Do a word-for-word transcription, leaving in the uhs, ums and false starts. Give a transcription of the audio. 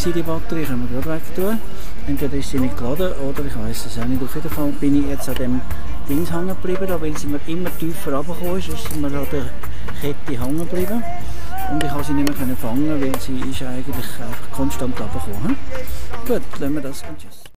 sein, die Batterie, können wir gerade weg tun. Entweder ist sie nicht geladen oder ich weiß es auch nicht. Auf jeden Fall bin ich jetzt an dem Dings hängen geblieben, da, weil sie mir immer tiefer runtergekommen ist, ist sie mir an der Kette hängen geblieben. Und ich konnte sie nicht mehr fangen, weil sie ist eigentlich einfach konstant runtergekommen. Gut, lassen wir das und tschüss.